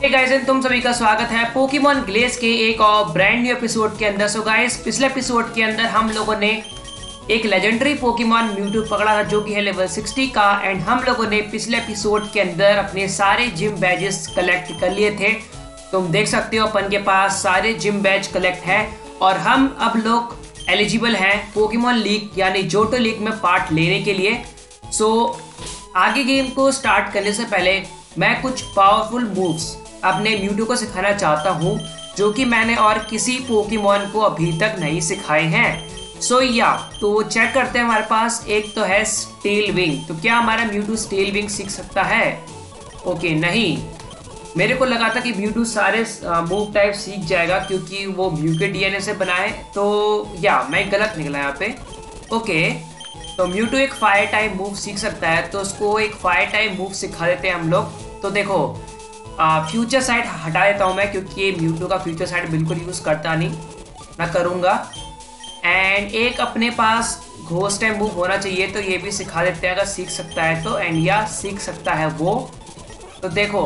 Hey guys, तुम सभी का स्वागत है पोकेमॉन ग्लेस के एक और ब्रांड न्यू एपिसोड के अंदर। सो गाइस, पिछले एपिसोड के अंदर हम लोगों ने एक लेजेंडरी पोकेमॉन म्यूटू पकड़ा था जो कि है लेवल 60 का। एंड हम लोगों ने पिछले एपिसोड के अंदर अपने सारे जिम बैजेस कलेक्ट कर लिए थे। तुम देख सकते हो अपन के पास सारे जिम बैज कलेक्ट है और हम अब लोग एलिजिबल हैं पोकेमॉन लीग यानी जोटो लीग में पार्ट लेने के लिए। सो आगे गेम को स्टार्ट करने से पहले मैं कुछ पावरफुल मूव्स अपने म्यूटू को सिखाना चाहता हूँ जो कि मैंने और किसी पोकेमॉन को अभी तक नहीं सिखाए हैं। तो चेक करते हैं। हमारे पास एक तो है स्टील विंग। तो क्या हमारा म्यूटू स्टील विंग सीख सकता है? ओके, नहीं। मेरे को लगा था कि म्यूटू सारे मूव टाइप सीख जाएगा क्योंकि वो म्यू के डीएनए से बना है। तो मैं गलत निकला यहाँ पे। ओके, तो म्यूटू एक फायर टाइप मूव सीख सकता है तो उसको एक फायर टाइप मूव सिखा देते हैं हम लोग। तो देखो, फ्यूचर साइड हटा देता हूँ मैं क्योंकि ये म्यूटू का फ्यूचर साइड बिल्कुल यूज़ करता नहीं, मैं करूँगा। एंड एक अपने पास घोस्ट टाइप मूव होना चाहिए तो ये भी सिखा देते हैं अगर सीख सकता है तो। एंड या सीख सकता है वो। तो देखो,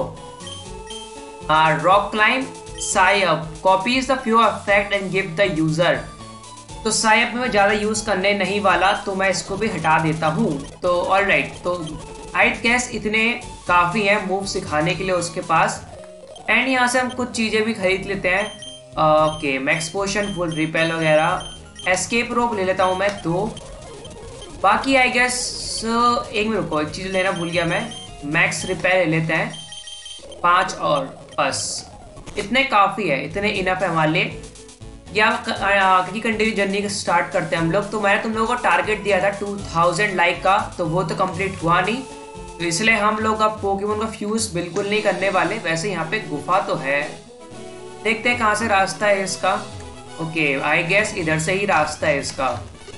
rock climb psych up copies the few effect and give the user. तो साई अप में मैं ज़्यादा यूज़ करने नहीं वाला तो मैं इसको भी हटा देता हूँ। तो ऑलराइट, तो आई गेस इतने काफ़ी हैं मूव सिखाने के लिए उसके पास। एंड यहाँ से हम कुछ चीज़ें भी खरीद लेते हैं। Okay, max potion, full repel वगैरह। एस्केप रोप ले लेता हूँ मैं। तो बाकी आई गेस एक मिनट रुको, एक चीज़ लेना भूल गया मैं। मैक्स रिपेल ले लेते हैं 5 और बस इतने काफ़ी है, इतने इनफ है हमारे लिए। या आगे कंटिन्यू जर्नी स्टार्ट करते हैं हम लोग। तो मैंने तुम लोगों को टारगेट दिया था 2000 लाइक का, तो वो तो कंप्लीट हुआ नहीं, तो इसलिए हम लोग अब पोकेमॉन का फ्यूज बिल्कुल नहीं करने वाले। वैसे यहाँ पे गुफा तो है, देखते हैं कहाँ से रास्ता है इसका। ओके, आई गेस इधर से ही रास्ता है इसका।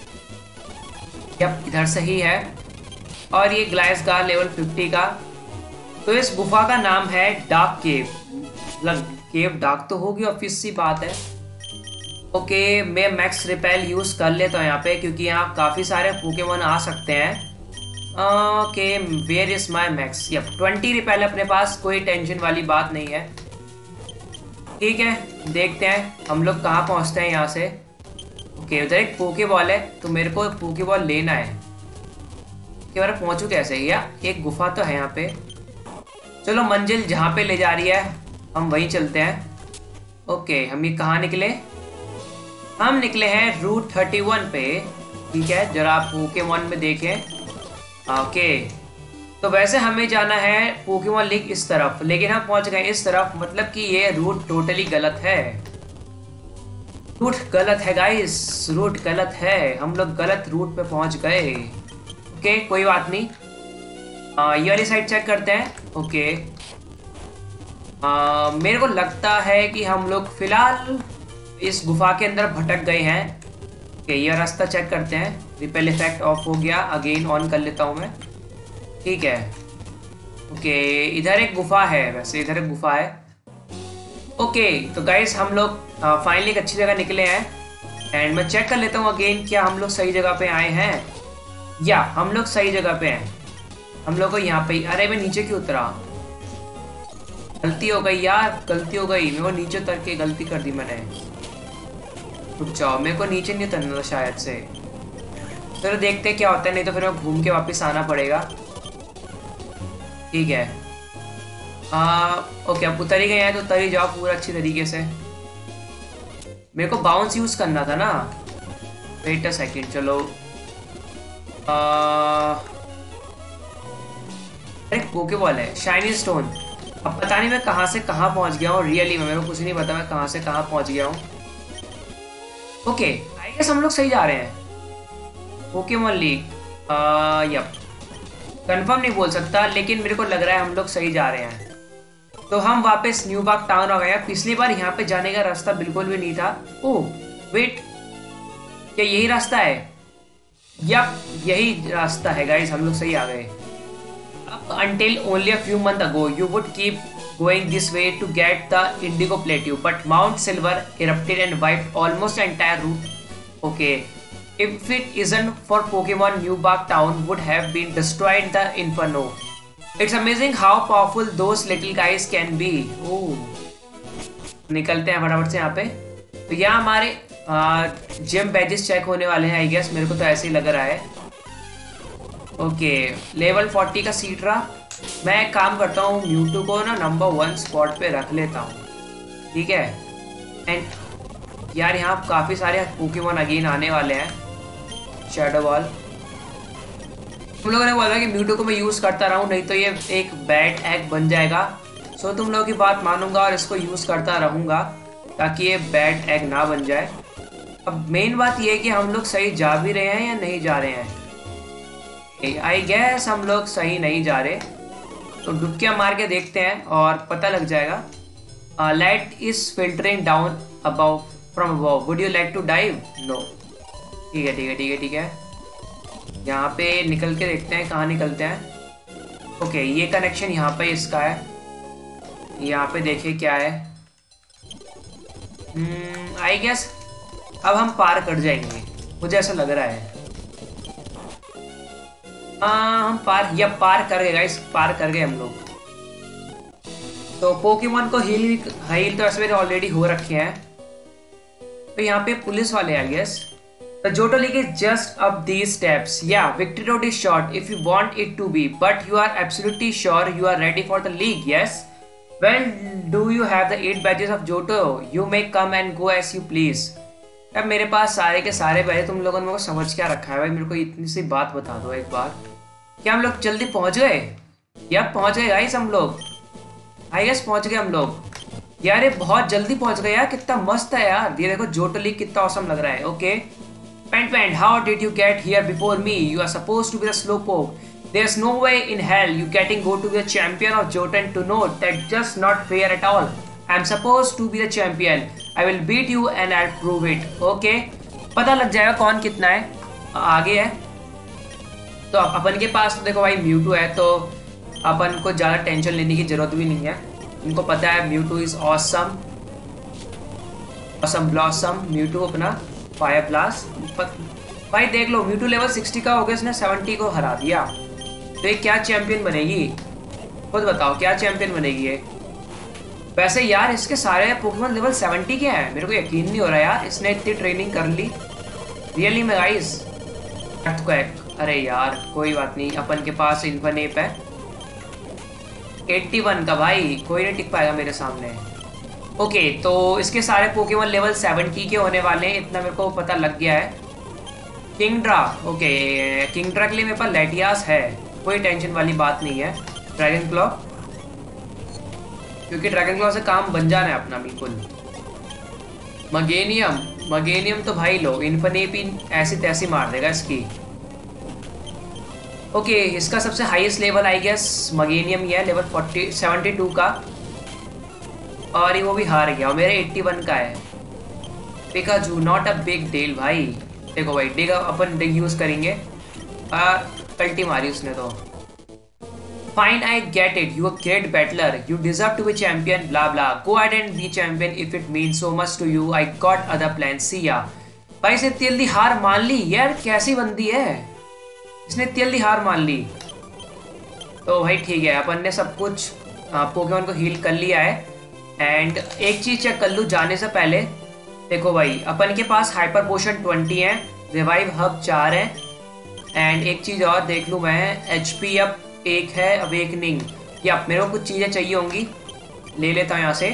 यप, इधर से ही है। और ये ग्लाइसगार लेवल 50 का। तो इस गुफा का नाम है डार्क केव। मतलब केव डार्क तो होगी, ऑब्वियस सी बात है। ओके, मैं मैक्स रिपेल यूज़ कर लेता हूँ यहाँ पे क्योंकि यहाँ काफ़ी सारे पोकेमॉन आ सकते हैं। Okay, where is my max? Yep, 20 repel अपने पास, कोई टेंशन वाली बात नहीं है। ठीक है, देखते हैं हम लोग कहाँ पहुँचते हैं यहाँ से। ओके, उधर एक पोकेबॉल है तो मेरे को एक पोकेबॉल लेना है। कि मैं पहुँचूँ कैसे? या एक गुफा तो है यहाँ पे। चलो, मंजिल जहाँ पे ले जा रही है हम वहीं चलते हैं। ओके, हम ये कहाँ निकले? हम निकले हैं रूट 31 पे। ठीक है, जरा आप पोकेमॉन में देखें। ओके, तो वैसे हमें जाना है पोकेमॉन लीग इस तरफ, लेकिन हम पहुंच गए इस तरफ। मतलब कि ये रूट टोटली गलत है। रूट गलत है गाइस, रूट गलत है। हम लोग गलत रूट पे पहुंच गए। ओके, कोई बात नहीं। ये वाली साइड चेक करते हैं। ओके, मेरे को लगता है कि हम लोग फिलहाल इस गुफा के अंदर भटक गए हैं। ओके, ये रास्ता चेक करते हैं। रिपेल इफेक्ट ऑफ हो गया, अगेन ऑन कर लेता हूँ मैं। ठीक है। ओके, इधर एक गुफा है, वैसे इधर एक गुफा है। ओके, तो गाइस हम लोग फाइनली एक अच्छी जगह निकले हैं। एंड मैं चेक कर लेता हूँ अगेन, क्या हम लोग सही जगह पे आए हैं? या हम लोग सही जगह पे हैं। हम लोग को यहाँ पे, अरे मैं नीचे क्यों उतरा? गलती हो गई यार, गलती हो गई। मेरे को नीचे उतर के गलती कर दी मैंने। रुक जाओ, मेरे को नीचे नहीं उतरना था शायद से। चलो देखते हैं क्या होता है, नहीं तो फिर मैं घूम के वापस आना पड़ेगा। ठीक है। ओके, अब उतर ही गए हैं तो उतर ही जाओ पूरा अच्छी तरीके से। मेरे को बाउंस यूज करना था ना। वेट अ सेकंड, चलो। अरे पोकेबॉल है, शाइनी स्टोन। अब पता नहीं मैं कहाँ से कहाँ पहुँच गया हूँ। रियली में मेरे को कुछ नहीं पता मैं कहाँ से कहाँ पहुँच गया हूँ। ओके, आई गेस हम लोग सही जा रहे हैं। पोकेमॉन लीग, यप, कंफर्म नहीं बोल सकता लेकिन मेरे को लग रहा है हम लोग सही जा रहे हैं। तो हम वापस न्यू बाग टाउन आ गए हैं। पिछली बार यहाँ पे जाने का रास्ता बिल्कुल भी नहीं था। ओह वेट, क्या यही रास्ता है? यप, यही रास्ता है गाइस, हम लोग सही आ गए। अब until only a few months ago you would keep going this way to get the Indigo Plateau, but Mount Silver erupted and wiped almost the entire route. Okay, if it isn't for Pokemon, New Bark Town would have been destroyed the Inferno. It's amazing how powerful those little guys can be. निकलते हैं फटाफट से यहाँ पे। तो यहाँ हमारे gym badges check होने वाले हैं आई गेस, मेरे को तो ऐसे ही लग रहा है। ओके लेवल 40 का सीट रहा। मैं एक काम करता हूँ, म्यूटू को ना नंबर 1 स्पॉट पे रख लेता हूँ, ठीक है। एंड यार यहाँ काफ़ी सारे पोकेमॉन अगेन आने वाले हैं। शैडो बॉल तुम लोगों ने बोला कि म्यूटू को मैं यूज़ करता रहूँ, नहीं तो ये एक बैड एग बन जाएगा। सो तुम लोगों की बात मानूंगा और इसको यूज़ करता रहूँगा ताकि ये बैड एग ना बन जाए। अब मेन बात ये है कि हम लोग सही जा भी रहे हैं या नहीं जा रहे हैं। आई गेस हम लोग सही नहीं जा रहे, तो डुबकियाँ मार के देखते हैं और पता लग जाएगा। Light is filtering down above from above, would you like to dive? No. ठीक है ठीक है ठीक है ठीक है, यहाँ पे निकल के देखते हैं कहाँ निकलते हैं। ओके ये कनेक्शन यहाँ पे इसका है, यहाँ पे देखिए क्या है। आई गेस अब हम पार कर जाएंगे, मुझे ऐसा लग रहा है। हम पार कर गए गाइस, पार कर गए हम लोग। तो पोकेमॉन को हील तो ऐसे ऑलरेडी हो रखे हैं। तो यहाँ पे पुलिस वाले I guess. The Johto League is just up these steps. Yeah, Victory Road is short if you want it to be, but you are absolutely sure you are ready for the league, yes? Well, do you have the 8 badges of Johto? You may come and go as you please. अब मेरे पास सारे के सारे बैज, तुम लोगों ने मेरे को समझ क्या रखा है भाई? मेरे को इतनी सी बात बता दो एक बार, क्या हम लोग जल्दी पहुंच गए? या पहुंच गए गाइस हम लोग? आई गेस पहुंच गए हम लोग। यार ये बहुत जल्दी पहुंच गए यार, कितना मस्त है यार। ये देखो जोटो लीग कितना ऑसम लग रहा है। Okay Pant, how did you get here before me? You are supposed to be the slowpoke. There's no way in hell you getting go to be the champion of Johto to know that's just not fair at all. I'm supposed to be the champion. I will beat you and I'll prove it. Okay? पता लग जाएगा कौन कितना है आगे है। तो अपन के पास तो देखो भाई म्यूटू है, तो अपन को ज़्यादा टेंशन लेने की जरूरत भी नहीं है। इनको पता है Mewtwo is awesome, awesome blossom Mewtwo अपना फायर ब्लास्ट। भाई देख लो म्यूटू लेवल 60 का हो गया, इसने 70 को हरा दिया। तो ये क्या चैंपियन बनेगी? खुद बताओ क्या चैंपियन बनेगी ये? वैसे यार इसके सारे पोकेमॉन लेवल 70 के हैं, मेरे को यकीन नहीं हो रहा यार इसने इतनी ट्रेनिंग कर ली रियली में गाइस। अरे यार कोई बात नहीं, अपन के पास इन्फनेप है 81 का, भाई कोई नहीं टिक पाएगा मेरे सामने। ओके तो इसके सारे पोकेमॉन लेवल 70 के होने वाले हैं, इतना मेरे को पता लग गया है। किंगड्रा, ओके किंगड्रा के लिए मेरे पास लेटियास है, कोई टेंशन वाली बात नहीं है। ड्रैगन क्लॉ, क्योंकि ड्रैगन क्लॉ से काम बन जाना है अपना बिल्कुल। मगेनियम तो भाई लो, इन्फनेपिन ऐसी तैसी मार देगा इसकी। ओके इसका सबसे highest level I guess Meganium ही है, लेवल 72 का, और ये वो भी हार गया और मेरे 81 का है। Pikachu not a big deal भाई। देखो भाई डिग अपन डिग यूज करेंगे, कल्टी मारी उसने तो। Fine I get it, you a great battler, you deserve to be champion blah blah, go ahead and be champion if it means so much to you, I got other plan, see ya. भाई इसने इतनी जल्दी हार मान ली यार, कैसी बंदी है, इसने इतनी जल्दी हार मान ली। तो भाई ठीक है, अपन ने सब कुछ पोकेमॉन को हील कर लिया है। एंड एक चीज चेक कर लूँ जाने से पहले, देखो भाई अपन के पास हाइपर पोशन 20 है, रिवाइव हब 4 है, एंड एक चीज और देख लूँ मैं, एचपी अप 1 है, अवेकनिंग। या मेरे को कुछ चीजें चाहिए होंगी, ले लेता हूँ यहाँ से।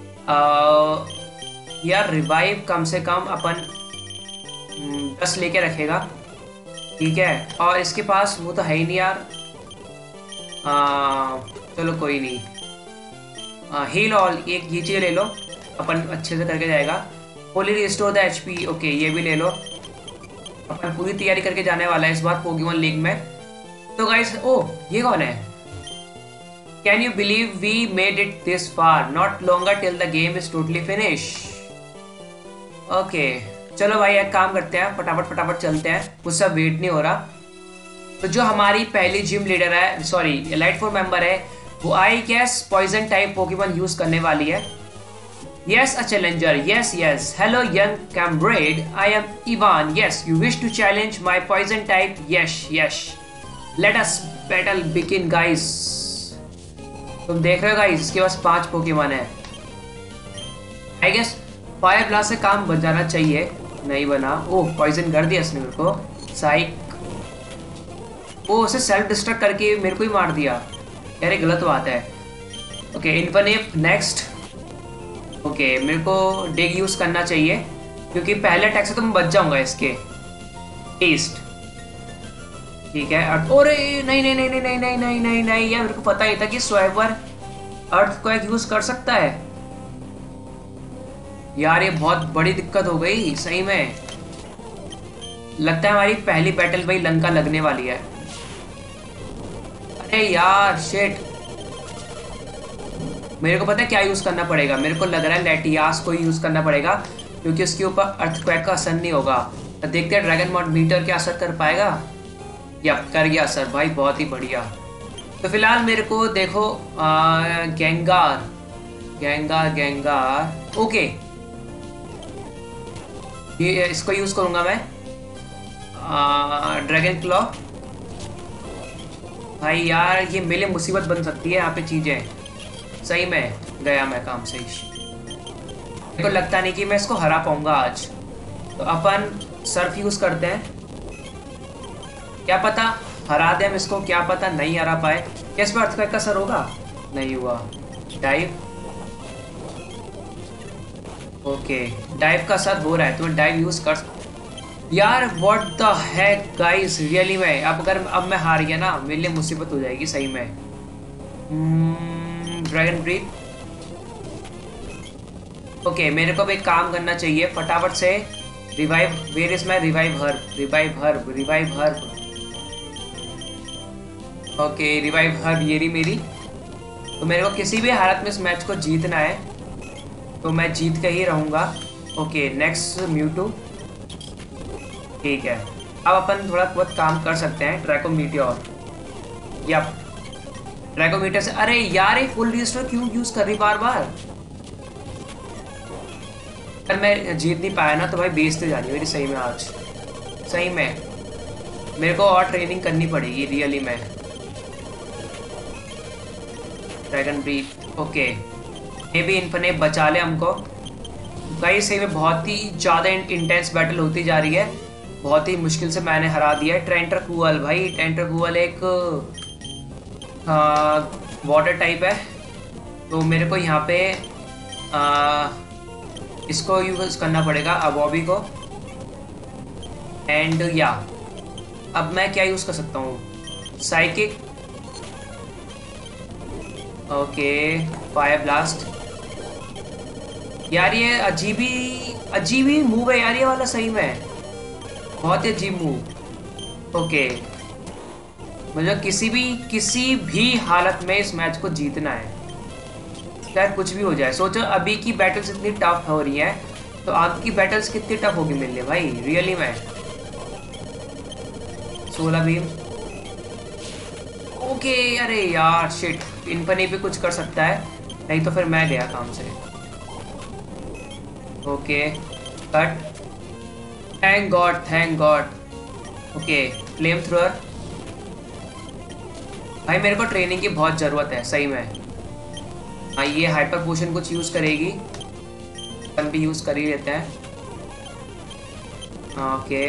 यार रिवाइव कम से कम अपन 10 लेके रखेगा, ठीक है। और इसके पास वो तो है ही नहीं यार, चलो कोई नहीं। हील ऑल एक ये चीज़ ले लो, अपन अच्छे से करके जाएगा। Fully restore the HP, okay ये भी ले लो। अपन पूरी तैयारी करके जाने वाला है इस बार पोकेमॉन लीग में। तो गाइस ये कौन है? Can you believe we made it this far, not longer till the game is totally finish. Okay चलो भाई एक काम करते हैं, फटाफट चलते हैं, मुझसे वेट नहीं हो रहा। तो जो हमारी पहली जिम लीडर है, सॉरी एलाइट 4 मेंबर है, वो I guess poison type Pokemon use करने वाली है। Yes a challenger, yes hello young comrade, I am Ivan, yes you wish to challenge my poison type, yes let us battle begin guys. तुम देख रहे हो guys, इसके पास 5 Pokemon है। I guess fire blast से काम बन जाना चाहिए। नहीं बना। ओह पॉइजन कर दिया इसने मेरे को। साइक। वो उसे सेल्फ डिस्ट्रक्ट करके मेरे को ही मार दिया यार, ये गलत बात है। Okay इन्फनेप next. ओके मेरे को डिग यूज करना चाहिए क्योंकि पहले अटैक से तो मैं बच जाऊंगा इसके। ईस्ट ठीक है। अरे नहीं नहीं नहीं नहीं नहीं नहीं नहीं नहीं नहीं यार, मेरे को पता ही था कि स्वाइपर अर्थक्वेक यूज कर सकता है यार। ये बहुत बड़ी दिक्कत हो गई सही में। लगता है हमारी पहली बैटल भाई लंका लगने वाली है। अरे यार शिट, मेरे को पता है क्या यूज करना पड़ेगा। मेरे को लग रहा है लेटियास को यूज करना पड़ेगा क्योंकि उसके ऊपर अर्थक्वेक का असर नहीं होगा। तो देखते हैं ड्रैगन मॉड मीटर क्या असर कर पाएगा। या कर गया असर भाई, बहुत ही बढ़िया। तो फिलहाल मेरे को देखो गेंगार गेंगार गेंगार। ओके ये इसको यूज करूंगा मैं। Dragon claw. भाई यार ये मेरे मुसीबत बन सकती है यहाँ पे चीजें। सही में गया मैं काम से। मेरे को लगता नहीं कि मैं इसको हरा पाऊंगा आज। तो अपन सर्फ यूज करते हैं, क्या पता हरा दे हम इसको, क्या पता नहीं हरा पाए। क्या इस पर अर्थक्वेक का असर होगा? नहीं हुआ। डाइव। ओके डाइव का असर हो रहा है तो मैं डाइव यूज कर। यार what the heck guys, really में अब मैं हार गया ना, मेरे लिए मुसीबत हो जाएगी सही में। Dragon breathe. ओके मेरे को भी एक काम करना चाहिए फटाफट से। Revive. Where is my revive herb? Revive herb, revive herb. Okay revive herb ये रही मेरी। तो मेरे को किसी भी हालत में इस मैच को जीतना है, तो मैं जीत के ही रहूंगा। Okay next Mewtwo. ठीक है अब अपन थोड़ा बहुत काम कर सकते हैं। Draco meteor. या ट्रैको मीटर से। अरे यार ये फुल रिस्टोर क्यों यूज कर रही बार बार। अगर मैं जीत नहीं पाया ना तो भाई बेइज्जती जानी मेरी सही में आज। सही में मेरे को और ट्रेनिंग करनी पड़ेगी रियली में। Dragon breathe. ओके ये भी इन्फने बचा ले हमको। गाइस सही में बहुत ही ज़्यादा इंटेंस बैटल होती जा रही है। बहुत ही मुश्किल से मैंने हरा दिया है टेंट्रक्यूअल। भाई टेंट्रक्यूअल एक वाटर टाइप है, तो मेरे को यहाँ पे इसको यूज करना पड़ेगा अबॉबी को। एंड या अब मैं क्या यूज कर सकता हूँ? साइकिक। Okay fire blast. यार ये अजीब ही मूव है यार ये वाला सही में, बहुत ही अजीब मूव। ओके मुझे किसी भी हालत में इस मैच को जीतना है, चाहे कुछ भी हो जाए। सोचो अभी की बैटल्स इतनी टफ हो रही हैं, तो आगे की बैटल्स कितनी टफ होगी मेरे लिए भाई रियली में। 16 बीम। ओके अरे यार शिट, इन्फनी भी कुछ कर सकता है, नहीं तो फिर मैं गया काम से। Okay cut. Thank God. Okay flame thrower. भाई मेरे को ट्रेनिंग की बहुत ज़रूरत है सही में। हाँ ये हाइपर पोशन कुछ यूज़ करेगी, अपन भी यूज़ कर ही लेते हैं। ओके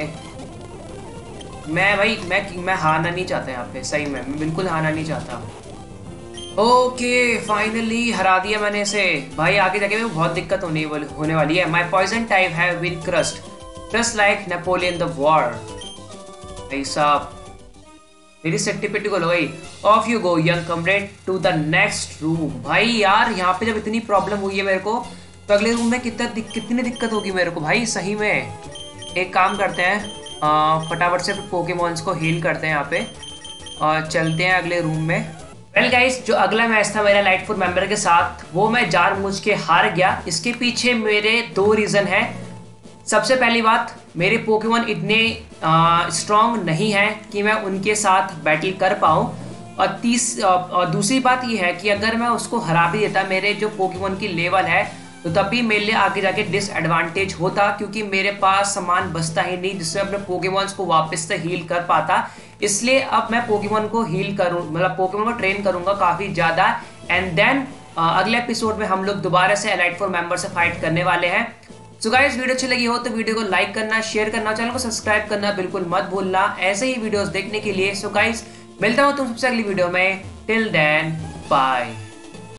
मैं हारना नहीं चाहता यहाँ पे सही में, मैं बिल्कुल हारना नहीं चाहता। ओके फाइनली हरा दिया मैंने इसे। भाई आगे जाके में बहुत दिक्कत होने वाली है। My poison type have been crust like Napoleon the war. भाई साहब मेरी सेट्टी पिट्टी को गई। Off you go young comrade to the next room. भाई यार यहाँ पे जब इतनी प्रॉब्लम हुई है मेरे को, तो अगले रूम में कितनी दिक्कत होगी मेरे को भाई सही में। एक काम करते हैं फटाफट से पोकेमॉन्स को हील करते हैं यहाँ पे और चलते हैं अगले रूम में। वेल गाइस जो अगला मैच था मेरा लाइटफुट मेंबर के साथ, वो मैं जानबूझ के हार गया। इसके पीछे मेरे 2 रीज़न है। सबसे पहली बात, मेरे पोकेमॉन इतने स्ट्रॉन्ग नहीं हैं कि मैं उनके साथ बैटल कर पाऊँ, और दूसरी बात ये है कि अगर मैं उसको हरा भी देता, मेरे जो पोकेमॉन की लेवल है, तो तब भी मेरे लिए आगे जाके डिसएडवांटेज होता, क्योंकि मेरे पास सामान बचता ही नहीं जिससे अपने पोकेमॉन्स को वापस से हील कर पाता। इसलिए अब मैं पोकेमॉन को हील करूँ, मतलब पोकेमॉन को ट्रेन करूँगा काफ़ी ज़्यादा एंड देन अगले एपिसोड में हम लोग दोबारा से एलाइट 4 मेंबर से फाइट करने वाले हैं। सो गाइस, वीडियो अच्छी लगी हो तो वीडियो को लाइक करना, शेयर करना, चैनल को सब्सक्राइब करना बिल्कुल मत भूलना ऐसे ही वीडियोस देखने के लिए। सो गाइस, मिलता हूँ तुम सबसे अगली वीडियो में। Till then bye.